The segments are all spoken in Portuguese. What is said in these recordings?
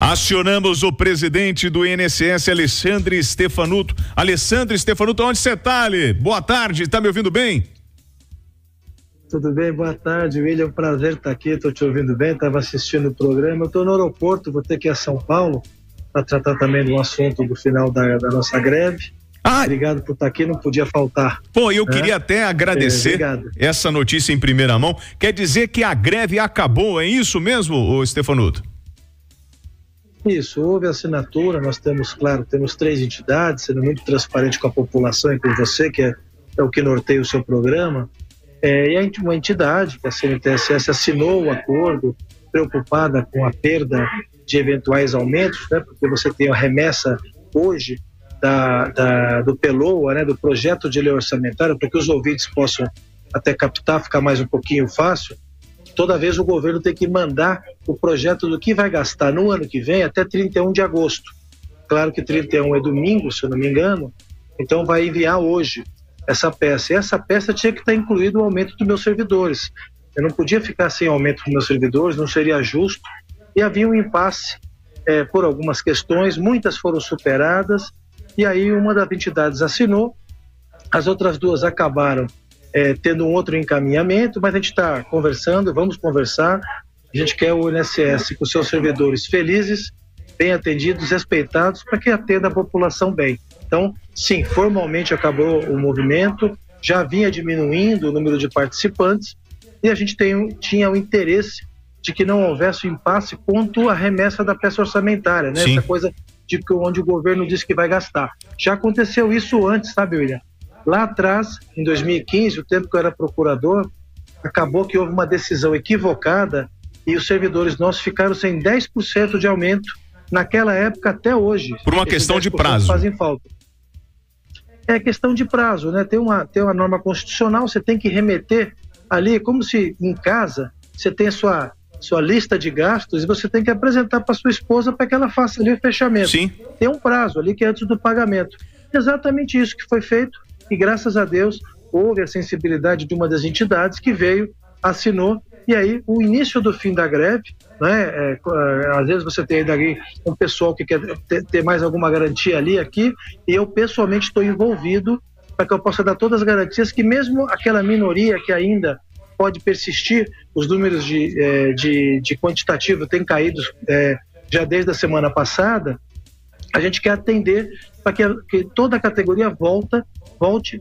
Acionamos o presidente do INSS, Alexandre Stefanuto. Alexandre Stefanuto, onde você está, Ali? Boa tarde, tá me ouvindo bem? Tudo bem, boa tarde, William, é um prazer estar aqui, estou te ouvindo bem, estava assistindo o programa, eu estou no aeroporto, vou ter que ir a São Paulo para tratar também do assunto do final da nossa greve. Obrigado por estar aqui, não podia faltar. Pô, eu queria até agradecer essa notícia em primeira mão. Quer dizer que a greve acabou, é isso mesmo, ô Stefanuto? Isso, houve assinatura, nós temos 3 entidades, sendo muito transparente com a população e com você, que é o que norteia o seu programa. E uma entidade, que é a CNTSS, assinou o acordo, preocupada com a perda de eventuais aumentos, né, porque você tem a remessa hoje do PELOA, né, do projeto de lei orçamentária, para que os ouvintes possam até captar, ficar mais um pouquinho fácil. Toda vez o governo tem que mandar o projeto do que vai gastar no ano que vem até 31 de agosto. Claro que 31 é domingo, se eu não me engano, então vai enviar hoje essa peça. E essa peça tinha que estar incluído o aumento dos meus servidores. Eu não podia ficar sem aumento dos meus servidores, não seria justo. E havia um impasse por algumas questões, muitas foram superadas, e aí uma das entidades assinou, as outras 2 acabaram tendo um outro encaminhamento, mas a gente está conversando, vamos conversar. A gente quer o INSS com seus servidores felizes, bem atendidos, respeitados, para que atenda a população bem. Então, sim, formalmente acabou o movimento, já vinha diminuindo o número de participantes e a gente tinha o interesse de que não houvesse o impasse quanto à remessa da peça orçamentária, né? Essa coisa de onde o governo disse que vai gastar. Já aconteceu isso antes, sabe, William? Lá atrás, em 2015, o tempo que eu era procurador, acabou que houve uma decisão equivocada e os servidores nossos ficaram sem 10% de aumento naquela época até hoje. Por uma questão de prazo. Fazem falta. É questão de prazo, né? Tem uma norma constitucional, você tem que remeter ali, como se em casa você tem a sua lista de gastos e você tem que apresentar para sua esposa para que ela faça ali o fechamento. Sim. Tem um prazo ali que é antes do pagamento. Exatamente isso que foi feito e graças a Deus houve a sensibilidade de uma das entidades que veio, assinou, e aí o início do fim da greve, né? Às vezes você tem ali um pessoal que quer ter mais alguma garantia ali, aqui, e eu pessoalmente estou envolvido para que eu possa dar todas as garantias que mesmo aquela minoria que ainda pode persistir, os números de quantitativo têm caído já desde a semana passada, a gente quer atender para que toda a categoria volte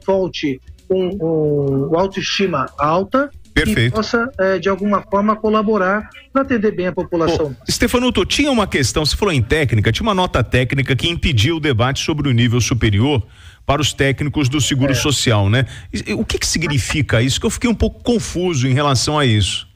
com autoestima alta. Perfeito. E possa, de alguma forma, colaborar para atender bem a população. Stefanuto, tinha uma questão, você falou em técnica, tinha uma nota técnica que impediu o debate sobre o nível superior para os técnicos do Seguro Social, né? O que significa isso? Que eu fiquei um pouco confuso em relação a isso.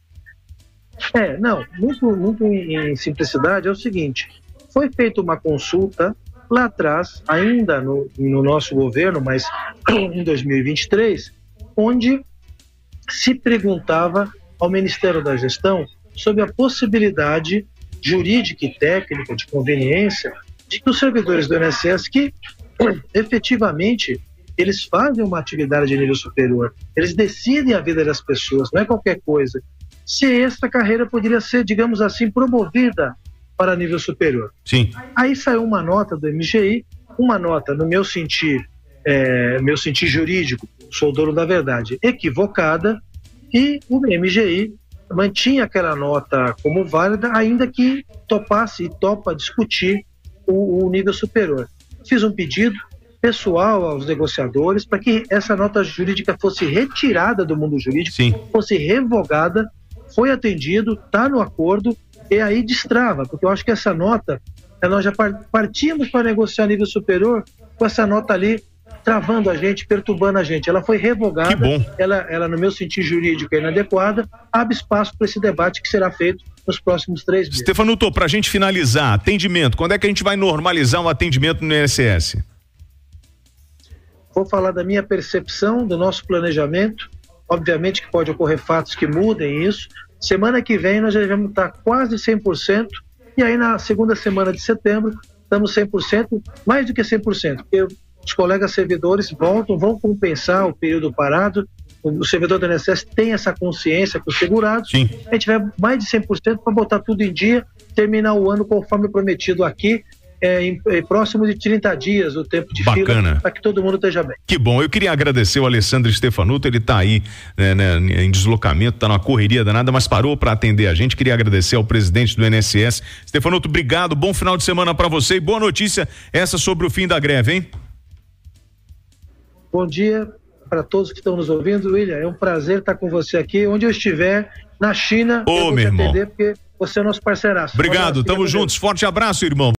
Muito em simplicidade, é o seguinte, foi feita uma consulta lá atrás, ainda no nosso governo, mas em 2023, onde se perguntava ao Ministério da Gestão sobre a possibilidade jurídica e técnica de conveniência de que os servidores do INSS que efetivamente eles fazem uma atividade de nível superior, eles decidem a vida das pessoas, não é qualquer coisa, se essa carreira poderia ser, digamos assim, promovida para nível superior. Sim. Aí saiu uma nota do MGI, uma nota no meu sentir jurídico, sou dono da verdade, equivocada, e o MGI mantinha aquela nota como válida, ainda que topasse e topa discutir o nível superior. Fiz um pedido pessoal aos negociadores para que essa nota jurídica fosse retirada do mundo jurídico, Sim. fosse revogada, foi atendido, está no acordo, e aí destrava, porque eu acho que essa nota, nós já partimos para negociar nível superior com essa nota ali travando a gente, perturbando a gente. Ela foi revogada, que bom. Ela no meu sentido jurídico é inadequada, abre espaço para esse debate que será feito nos próximos 3 meses. Stefanuto, para a gente finalizar, atendimento, quando é que a gente vai normalizar um atendimento no INSS? Vou falar da minha percepção, do nosso planejamento, obviamente que pode ocorrer fatos que mudem isso. Semana que vem nós já devemos estar quase 100%, e aí na segunda semana de setembro estamos 100%, mais do que 100%, porque os colegas servidores vão compensar o período parado, o servidor do INSS tem essa consciência com os segurados. Sim. A gente vai mais de 100% para botar tudo em dia, terminar o ano conforme prometido aqui, em próximo de 30 dias o tempo de fila, para que todo mundo esteja bem. Que bom, eu queria agradecer o Alessandro Stefanuto, ele está aí em deslocamento, está numa correria danada, mas parou para atender a gente. Queria agradecer ao presidente do INSS. Stefanuto, obrigado, bom final de semana para você e boa notícia essa sobre o fim da greve, hein? Bom dia para todos que estão nos ouvindo. William, é um prazer estar com você aqui, onde eu estiver, na China, eu vou te atender, porque você é nosso parceiraço. Obrigado, tamo juntos, forte abraço, irmão.